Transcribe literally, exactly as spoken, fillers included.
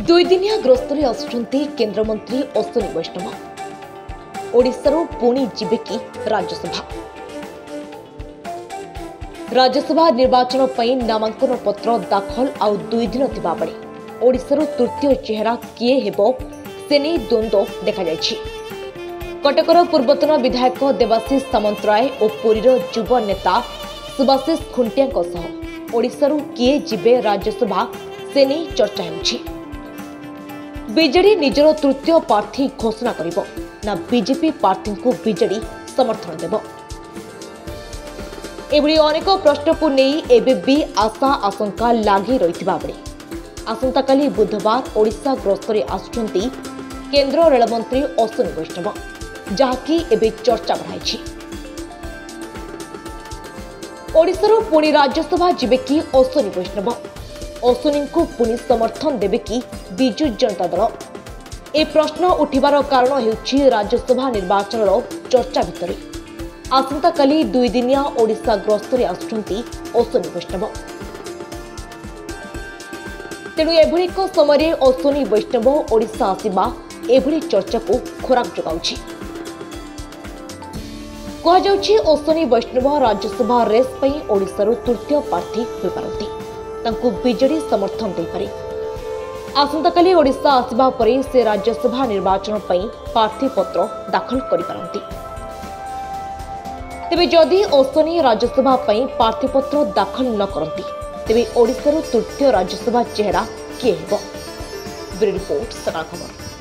दुई दिनिया गस्तरे आसुछन्ति केन्द्रमंत्री अश्विनी वैष्णव। ओडिशारू पुणी जिबे कि राज्यसभा राज्यसभा निर्वाचन पई नामांकन पत्र दाखल आउ दुई दिन थिबा बेले ओडिशारू तृतीय चेहरा किए हेबो सेने द्वंद्व देखा जायछि। कटकर पूर्वतन विधायक देवाशीष सामंतराय और पुरीर युव नेता सुभाषिष खुंटिया सह ओडिशारू किए जिबे राज्यसभा सेने चर्चा हेउछि। बीजेडी निजर तृतीय प्रार्थी घोषणा करिबो ना बीजेपी प्रार्थी को बीजेडी समर्थन देबो। एभली अनेक प्रश्न को नहीं एबे भी आशा आशंका लागी रहिथिबा बेले आसंताकाली बुधवार ओडिशा गस्तरे आसुछन्ति केंद्र रेल मंत्री अश्विनी वैष्णव, जहाँकि एबे चर्चा बढ़ाइछि। ओडिशारू पुणी राज्यसभा जिबे कि अश्विनी वैष्णव, अश्विनी को पुणी समर्थन देवे कि बिजु जनता दल? ए प्रश्न उठिबार कारण हेउछि राज्यसभा निर्वाचन चर्चा भितर आसंताकाली दुई दिनिया ओडिशा गस्तरे आसुछन्ति अश्विनी वैष्णव। तेणु एभली एक समय अश्विनी वैष्णव ओडिशा आसिबा एभली चर्चा को खोराक जोगाउछि। कहुछि अश्विनी वैष्णव राज्यसभा रेस पई ओडिशारू तृतीय प्रार्थी होई पारंती, तांकु बीजेडी समर्थन दे पारे। आसंताकाली ओडिशा आसिबा परे से राज्यसभा निर्वाचन पई प्रार्थी पत्र दाखल करि पारंती। तेबे जदि अश्विनी राज्यसभा पई प्रार्थी पत्र दाखल न करंती तेबे ओडिशारू तृतीय राज्यसभा चेहरा किए हेबो? ब्यूरो रिपोर्ट, सकाळ खबर।